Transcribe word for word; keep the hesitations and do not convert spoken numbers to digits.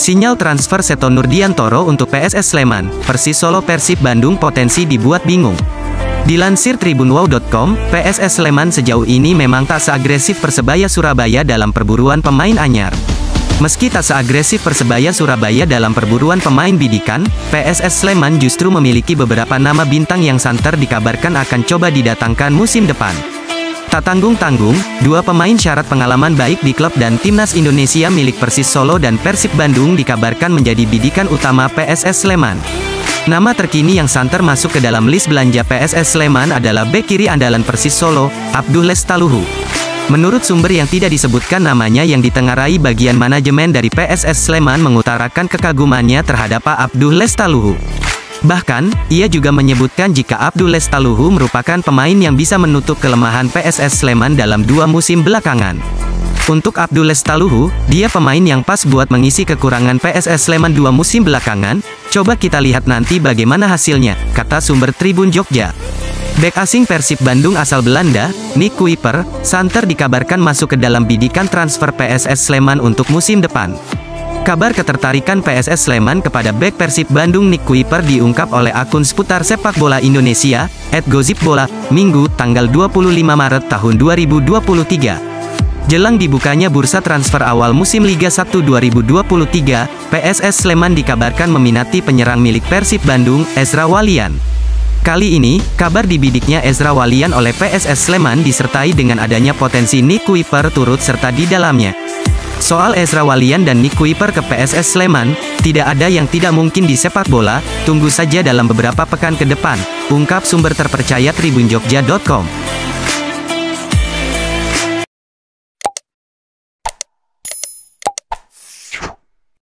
Sinyal transfer Seto Nurdiantoro untuk P S S Sleman, Persis Solo Persib Bandung potensi dibuat bingung. Dilansir tribunwow dot com, P S S Sleman sejauh ini memang tak seagresif Persebaya Surabaya dalam perburuan pemain anyar. Meski tak seagresif Persebaya Surabaya dalam perburuan pemain bidikan, P S S Sleman justru memiliki beberapa nama bintang yang santer dikabarkan akan coba didatangkan musim depan. Tak tanggung-tanggung, dua pemain syarat pengalaman baik di klub dan timnas Indonesia milik Persis Solo dan Persib Bandung dikabarkan menjadi bidikan utama P S S Sleman. Nama terkini yang santer masuk ke dalam list belanja P S S Sleman adalah bek kiri andalan Persis Solo, Abdul Lestaluhu. Menurut sumber yang tidak disebutkan namanya yang ditengarai bagian manajemen dari P S S Sleman mengutarakan kekagumannya terhadap Pak Abdul Lestaluhu. Bahkan, ia juga menyebutkan jika Abdul Lestaluhu merupakan pemain yang bisa menutup kelemahan P S S Sleman dalam dua musim belakangan. Untuk Abdul Lestaluhu, dia pemain yang pas buat mengisi kekurangan P S S Sleman dua musim belakangan. Coba kita lihat nanti bagaimana hasilnya, kata sumber Tribun Jogja. Bek asing Persib Bandung asal Belanda, Nick Kuiper, santer dikabarkan masuk ke dalam bidikan transfer P S S Sleman untuk musim depan. Kabar ketertarikan P S S Sleman kepada bek Persib Bandung Nick Kuiper diungkap oleh akun seputar sepak bola Indonesia, et gosipbola, Minggu, tanggal dua puluh lima Maret tahun dua ribu dua puluh tiga. Jelang dibukanya bursa transfer awal musim Liga satu dua ribu dua puluh tiga, P S S Sleman dikabarkan meminati penyerang milik Persib Bandung, Ezra Walian. Kali ini, kabar dibidiknya Ezra Walian oleh P S S Sleman disertai dengan adanya potensi Nick Kuiper turut serta di dalamnya. Soal Ezra Walian dan Nick Kuiper ke P S S Sleman, tidak ada yang tidak mungkin di sepak bola, tunggu saja dalam beberapa pekan ke depan, ungkap sumber terpercaya tribun jogja dot com.